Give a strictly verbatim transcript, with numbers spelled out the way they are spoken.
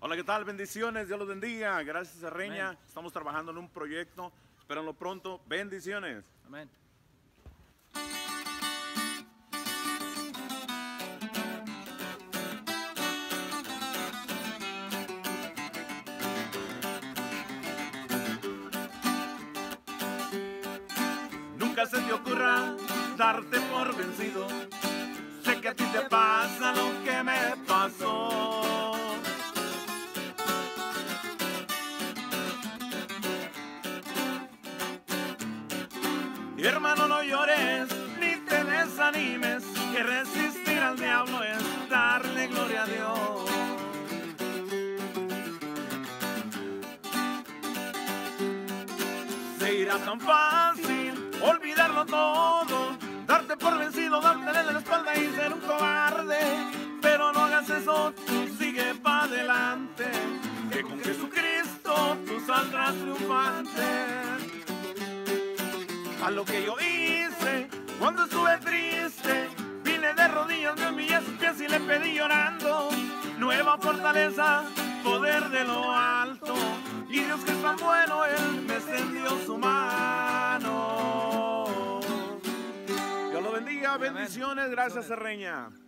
Hola, ¿qué tal? Bendiciones, Dios los bendiga. Gracias, Serreña. Amén. Estamos trabajando en un proyecto. Espérenlo pronto. Bendiciones. Amén. Nunca se te ocurra darte por vencido. Sé que a ti te pasa lo que me pasó. Hermano, no llores ni te desanimes, que resistir al diablo es darle gloria a Dios. Se irá tan fácil olvidarlo todo, darte por vencido, darte en la espalda y ser un cobarde. Pero no hagas eso, tú sigue para adelante, que con Jesucristo tú saldrás triunfante. A lo que yo hice cuando estuve triste, vine de rodillas, me humillé a sus pies y le pedí llorando nueva fortaleza, poder de lo alto. Y Dios, que es tan bueno, Él me extendió su mano. Dios lo bendiga, bendiciones, gracias, Serreña.